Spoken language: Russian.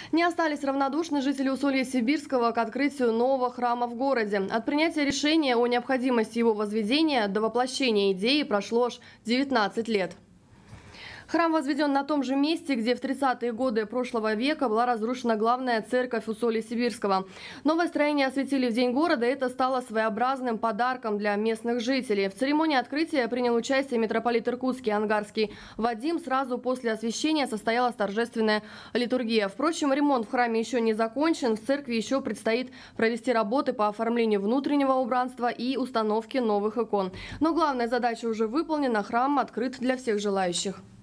Не остались равнодушны жители Усолья-Сибирского к открытию нового храма в городе. От принятия решения о необходимости его возведения до воплощения идеи прошло аж 19 лет. Храм возведен на том же месте, где в 30-е годы прошлого века была разрушена главная церковь Усолья-Сибирского. Новое строение осветили в День города, и это стало своеобразным подарком для местных жителей. В церемонии открытия принял участие митрополит Иркутский Ангарский Вадим. Сразу после освящения состоялась торжественная литургия. Впрочем, ремонт в храме еще не закончен. В церкви еще предстоит провести работы по оформлению внутреннего убранства и установке новых икон. Но главная задача уже выполнена. Храм открыт для всех желающих.